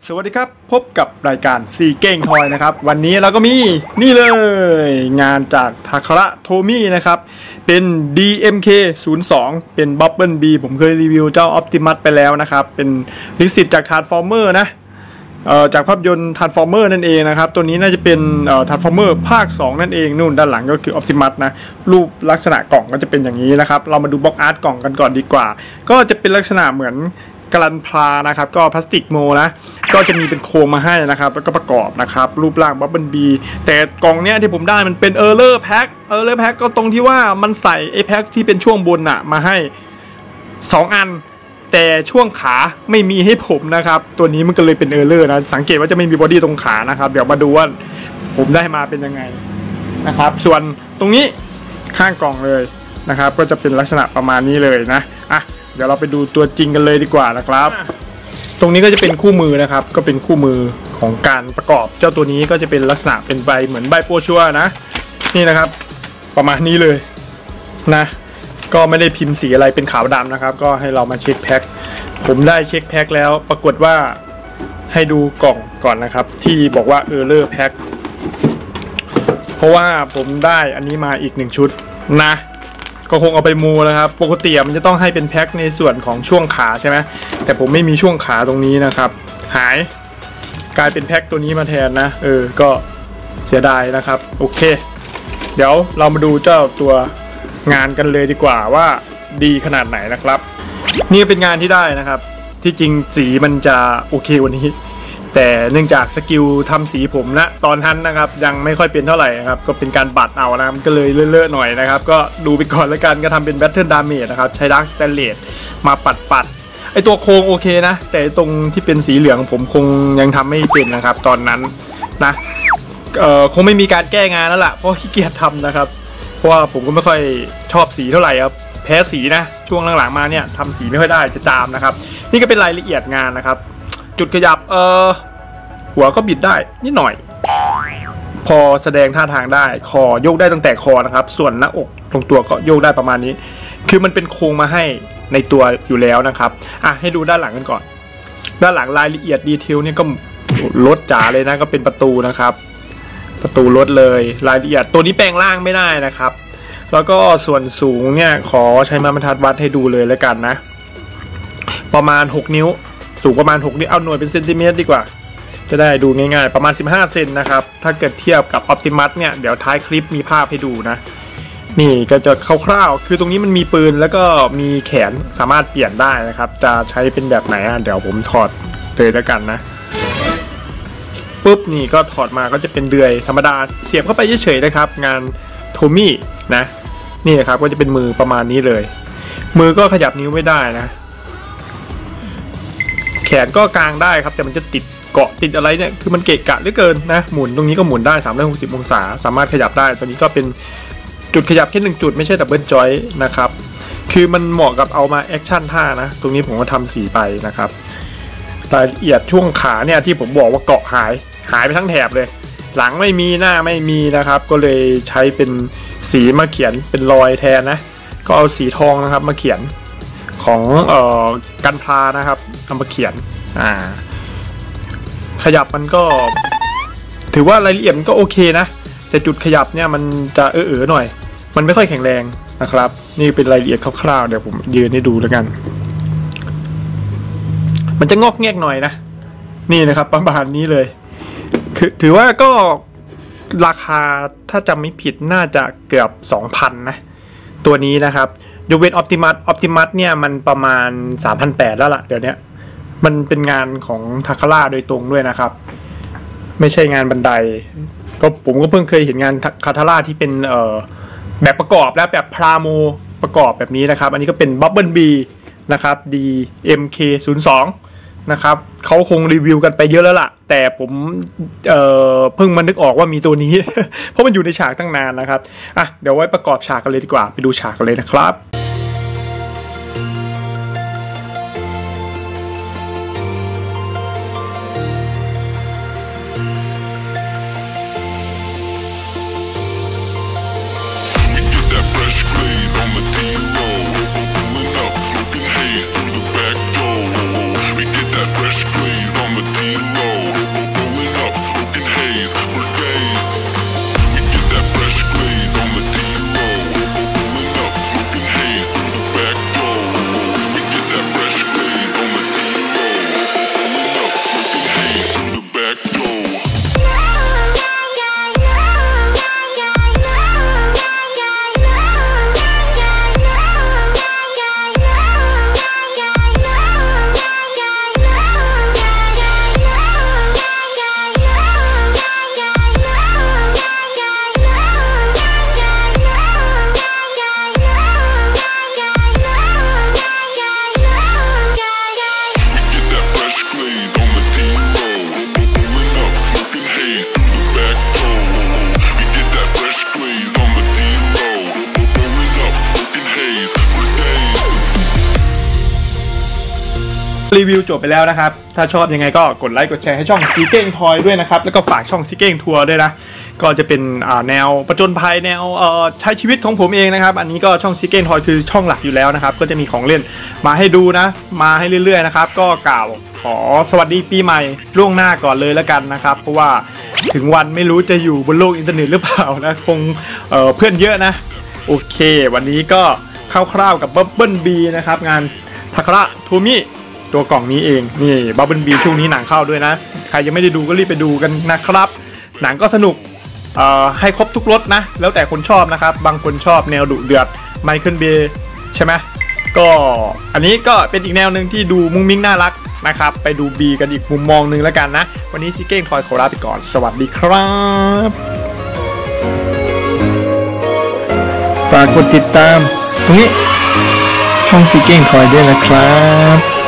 สวัสดีครับพบกับรายการซีเก้งทอยนะครับวันนี้เราก็มีนี่เลยงานจากทาคาระโทมี่นะครับเป็น DMK02 เป็น Bumblebee ผมเคยรีวิวเจ้า Optimus ไปแล้วนะครับเป็นลิขสิทธิ์จาก Transformer นะจากภาพยนตร์ Transformer นั่นเองนะครับตัวนี้น่าจะเป็นTransformer ภาค 2 นั่นเองนู่นด้านหลังก็คือ Optimus นะรูปลักษณะกล่องก็จะเป็นอย่างนี้นะครับเรามาดูบล็อกอาร์ตกล่องกันก่อนดีกว่าก็จะเป็นลักษณะเหมือนกลันพลานะครับก็พลาสติกโมนะก็จะมีเป็นโครงมาให้นะครับแล้วก็ประกอบนะครับรูปร่างบับเบิลบีแต่กล่องเนี้ยที่ผมได้มันเป็นเออร์เลอร์แพ็คก็ตรงที่ว่ามันใส่ไอ้แพ็คที่เป็นช่วงบนอะมาให้2อันแต่ช่วงขาไม่มีให้ผมนะครับตัวนี้มันก็เลยเป็นเออร์เลอร์นะสังเกตว่าจะไม่มีบอดี้ตรงขานะครับเดี๋ยวมาดูว่าผมได้มาเป็นยังไงนะครับส่วนตรงนี้ข้างกล่องเลยนะครับก็จะเป็นลักษณะประมาณนี้เลยนะเดี๋ยวเราไปดูตัวจริงกันเลยดีกว่านะครับตรงนี้ก็จะเป็นคู่มือนะครับก็เป็นคู่มือของการประกอบเจ้าตัวนี้ก็จะเป็นลักษณะเป็นใบเหมือนใบโปรชัวนะนี่นะครับประมาณนี้เลยนะก็ไม่ได้พิมพ์สีอะไรเป็นขาวดำนะครับก็ให้เรามาเช็คแพ็คผมได้เช็คแพ็คแล้วปรากฏว่าให้ดูกล่องก่อนนะครับที่บอกว่าError Pack เพราะว่าผมได้อันนี้มาอีก1ชุดนะก็คงเอาไปมูนะครับปกติมันจะต้องให้เป็นแพ็คในส่วนของช่วงขาใช่ไหมแต่ผมไม่มีช่วงขาตรงนี้นะครับหายกลายเป็นแพ็คตัวนี้มาแทนนะก็เสียดายนะครับโอเคเดี๋ยวเรามาดูเจ้าตัวงานกันเลยดีกว่าว่าดีขนาดไหนนะครับนี่เป็นงานที่ได้นะครับที่จริงสีมันจะโอเคกว่านี้แต่เนื่องจากสกิลทำสีผมนะตอนนั้นนะครับยังไม่ค่อยเป็นเท่าไหร่ครับก็เป็นการบัดเอานะมันก็เลยเลอะๆหน่อยนะครับก็ดูไปก่อนแล้วกันก็ทำเป็นแบทเทิลดาเมจนะครับใช้ดาร์คสแตนเลสมาปัดไอตัวโครงโอเคนะแต่ตรงที่เป็นสีเหลืองผมคงยังทำไม่เป็นนะครับตอนนั้นนะคงไม่มีการแก้งานแล้วล่ะเพราะขี้เกียจทำนะครับเพราะว่าผมก็ไม่ค่อยชอบสีเท่าไหร่ครับแพ้สีนะช่วงหลังๆมาเนี่ยทำสีไม่ค่อยได้จะจามนะครับนี่ก็เป็นรายละเอียดงานนะครับจุดขยับหัวก็บิดได้นิดหน่อยพอแสดงท่าทางได้คอโยกได้ตั้งแต่คอนะครับส่วนหน้าอกตรงตัวก็โยกได้ประมาณนี้คือมันเป็นโครงมาให้ในตัวอยู่แล้วนะครับให้ดูด้านหลังกันก่อนด้านหลังรายละเอียดดีเทลเนี่ยก็ลดจ๋าเลยนะก็เป็นประตูนะครับประตูลดเลยรายละเอียดตัวนี้แปลงร่างไม่ได้นะครับแล้วก็ส่วนสูงเนี่ยขอใช้ไม้บรรทัดวัดให้ดูเลยแล้วกันนะประมาณ6นิ้วสูงประมาณ6นิ้วเอาหน่วยเป็นเซนติเมตรดีกว่าจะได้ดูง่ายๆประมาณ15เซนนะครับถ้าเกิดเทียบกับ Optimus เนี่ยเดี๋ยวท้ายคลิปมีภาพให้ดูนะนี่ก็จะคร่าวๆคือตรงนี้มันมีปืนแล้วก็มีแขนสามารถเปลี่ยนได้นะครับจะใช้เป็นแบบไหนเดี๋ยวผมถอดเลยแล้วกันนะปุ๊บนี่ก็ถอดมาก็จะเป็นเดือยธรรมดาเสียบเข้าไปเฉยๆนะครับงานโทมี่นะนี่นะครับก็จะเป็นมือประมาณนี้เลยมือก็ขยับนิ้วไม่ได้นะแขนก็กางได้ครับแต่มันจะติดเกาะติดอะไรเนี่ยคือมันเกะกะเหลือเกินนะหมุนตรงนี้ก็หมุนได้360องศาสามารถขยับได้ตัวนี้ก็เป็นจุดขยับแค่1จุดไม่ใช่ดับเบิลจอยต์นะครับคือมันเหมาะกับเอามาแอคชั่นท่านะตรงนี้ผมก็ทำสีไปนะครับรายละเอียดช่วงขาเนี่ยที่ผมบอกว่าเกาะหายไปทั้งแถบเลยหลังไม่มีหน้าไม่มีนะครับก็เลยใช้เป็นสีมาเขียนเป็นรอยแทนนะก็เอาสีทองนะครับมาเขียนของกันพลานะครับเอามาเขียนขยับมันก็ถือว่ารายละเอียดมันก็โอเคนะแต่จุดขยับเนี่ยมันจะหน่อยมันไม่ค่อยแข็งแรงนะครับนี่เป็นรายละเอียดคร่าวๆเดี๋ยวผมยืนให้ดูแล้วกันมันจะงอกแงกหน่อยนะนี่นะครับประมาณนี้เลยคือถือว่าก็ราคาถ้าจำไม่ผิดน่าจะเกือบ 2,000 นะตัวนี้นะครับยกเว้น Optimus เนี่ยมันประมาณ 3,800 แล้วล่ะเดี๋ยวนี้มันเป็นงานของทาคาร่าโดยตรงด้วยนะครับไม่ใช่งานบันไดก็ผมก็เพิ่งเคยเห็นงานทาคาร่าที่เป็นแบบประกอบและแบบพราโมประกอบแบบนี้นะครับอันนี้ก็เป็น Bumblebee นะครับ DMK02 นะครับเขาคงรีวิวกันไปเยอะแล้วล่ะแต่ผมเพิ่งมานึกออกว่ามีตัวนี้ เพราะมันอยู่ในฉากตั้งนานนะครับเดี๋ยวไว้ประกอบฉากกันเลยดีกว่าไปดูฉากกันเลยนะครับ Fresh glaze on the D-Lo. รีวิวจบไปแล้วนะครับถ้าชอบยังไงก็กดไลค์กดแชร์ให้ช่องซีเก้งทอยด้วยนะครับแล้วก็ฝากช่องซีเก้งทัวร์ด้วยนะก็จะเป็นแนวประจนภัยแนวใช้ชีวิตของผมเองนะครับอันนี้ก็ช่องซีเก้งทอยคือช่องหลักอยู่แล้วนะครับก็จะมีของเล่นมาให้ดูนะมาให้เรื่อยๆนะครับก็กล่าวขอสวัสดีปีใหม่ล่วงหน้าก่อนเลยแล้วกันนะครับเพราะว่าถึงวันไม่รู้จะอยู่บนโลกอินเทอร์เน็ตหรือเปล่านะคงเพื่อนเยอะนะโอเควันนี้ก็คร่าวๆกับ Bumblebee นะครับงานทาคาระโทมิตัวกล่องนี้เองนี่ Bumblebee ช่วงนี้หนังเข้าด้วยนะใครยังไม่ได้ดูก็รีบไปดูกันนะครับหนังก็สนุกให้ครบทุกรสนะแล้วแต่คนชอบนะครับบางคนชอบแนวดุเดือดไมเคิลเบย์ใช่ไหมก็อันนี้ก็เป็นอีกแนวหนึ่งที่ดูมุ้งมิ้งน่ารักนะครับไปดูบีกันอีกมุมมองหนึ่งแล้วกันนะวันนี้ซีเก้งทอยขอลาไปก่อนสวัสดีครับฝากกดติดตามตรงนี้ช่องซีเก้งทอยด้วยนะครับ